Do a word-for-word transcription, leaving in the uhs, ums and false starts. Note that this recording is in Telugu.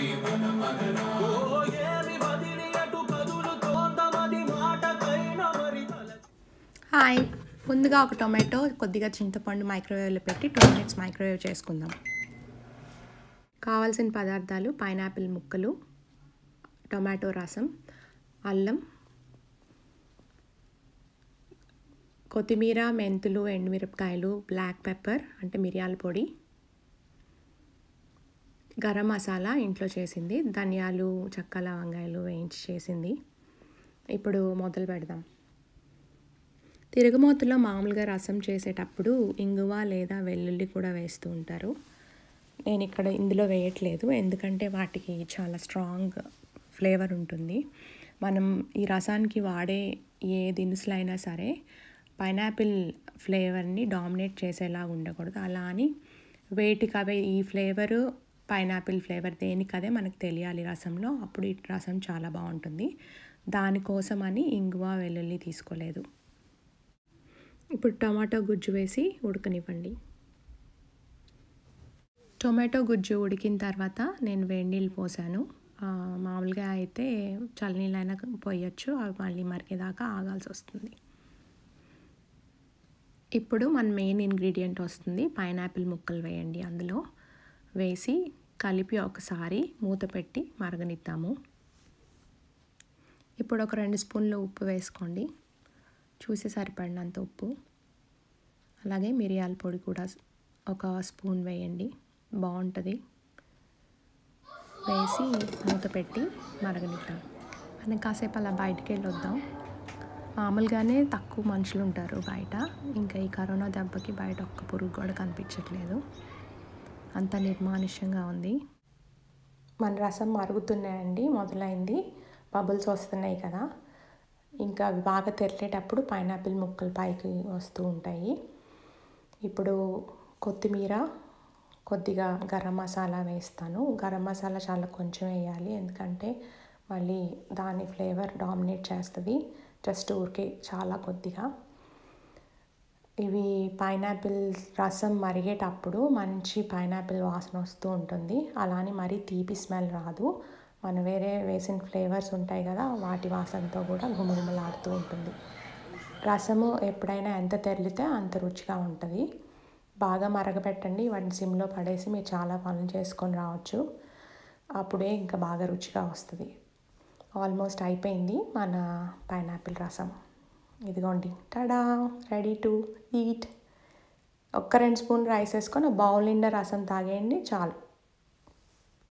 హాయ్, ముందుగా ఒక టొమాటో కొద్దిగా చింతపండు మైక్రోవేవ్లో పెట్టి టూ మినిట్స్ మైక్రోవేవ్ చేసుకుందాం. కావాల్సిన పదార్థాలు: పైనాపిల్ ముక్కలు, టొమాటో రసం, అల్లం, కొత్తిమీర, మెంతులు, ఎండుమిరపకాయలు, బ్లాక్ పెప్పర్ అంటే మిరియాల పొడి, గరం మసాలా ఇంట్లో చేసింది, ధనియాలు, చెక్క, లవంగాయలు వేయించి చేసింది. ఇప్పుడు మొదలు పెడదాం. తిరుగుమూతలో మామూలుగా రసం చేసేటప్పుడు ఇంగువ లేదా వెల్లుల్లి కూడా వేస్తూ ఉంటారు. నేను ఇక్కడ ఇందులో వేయట్లేదు, ఎందుకంటే వాటికి చాలా స్ట్రాంగ్ ఫ్లేవర్ ఉంటుంది. మనం ఈ రసానికి వాడే ఏ దినుసులైనా సరే పైనాపిల్ ఫ్లేవర్ని డామినేట్ చేసేలా ఉండకూడదు. అలా అని వేటికి అవే ఈ ఫ్లేవరు పైనాపిల్ ఫ్లేవర్ దేనికదే మనకు తెలియాలి రసంలో, అప్పుడు ఈ రసం చాలా బాగుంటుంది. దానికోసమని ఇంగువ వెల్లుల్లి తీసుకోలేదు. ఇప్పుడు టమాటో గుజ్జు వేసి ఉడకనివ్వండి. టొమాటో గుజ్జు ఉడికిన తర్వాత నేను వేడి నీళ్ళు పోసాను. మామూలుగా అయితే చల్లనీళ్ళైనా పోయొచ్చు, అవి మళ్ళీ మరిగేదాకా ఆగాల్సి వస్తుంది. ఇప్పుడు మన మెయిన్ ఇంగ్రీడియంట్ వస్తుంది, పైనాపిల్ ముక్కలు వేయండి. అందులో వేసి కలిపి ఒకసారి మూత పెట్టి మరగనిద్దాము. ఇప్పుడు ఒక రెండు స్పూన్లు ఉప్పు వేసుకోండి, చూసి సరిపడినంత ఉప్పు. అలాగే మిరియాల పొడి కూడా ఒక స్పూన్ వేయండి, బాగుంటుంది. వేసి మూత పెట్టి మరగనిద్దాం. మనం కాసేపు అలా బయటికి వెళ్ళి వద్దాం. మామూలుగానే తక్కువ మనుషులు ఉంటారు బయట, ఇంకా ఈ కరోనా దెబ్బకి బయట ఒక్క పురుగు కూడా కనిపించట్లేదు, అంత నిర్మానుష్యంగా ఉంది. మన రసం మరుగుతున్నాయండి, మొదలైంది, బబుల్స్ వస్తున్నాయి కదా. ఇంకా అవి బాగా తెరిలేటప్పుడు పైనాపిల్ ముక్కలు పైకి వస్తూ ఉంటాయి. ఇప్పుడు కొత్తిమీర, కొద్దిగా గరం మసాలా వేస్తాను. గరం మసాలా చాలా కొంచెం వేయాలి, ఎందుకంటే మళ్ళీ దాని ఫ్లేవర్ డామినేట్ చేస్తుంది. జస్ట్ ఊరికే చాలా కొద్దిగా. ఇవి పైనాపిల్ రసం మరిగేటప్పుడు మంచి పైనాపిల్ వాసన వస్తూ ఉంటుంది. అలానే మరీ తీపి స్మెల్ రాదు. మన వేరే వేసిన ఫ్లేవర్స్ ఉంటాయి కదా, వాటి వాసనతో కూడా గుమగుమలాడుతూ ఉంటుంది. రసము ఎప్పుడైనా ఎంత తెరిలితే అంత రుచిగా ఉంటుంది. బాగా మరగపెట్టండి, వాటిని సిమ్లో పడేసి మీరు చాలా పనులు చేసుకొని రావచ్చు, అప్పుడే ఇంకా బాగా రుచిగా వస్తుంది. ఆల్మోస్ట్ అయిపోయింది మన పైనాపిల్ రసం. ఇదిగోండి, టడా, రెడీ టు ఈట్. ఒక్క రెండు స్పూన్ రైస్ వేసుకొని బౌల్ నిండా రసం తాగేయండి, చాలు.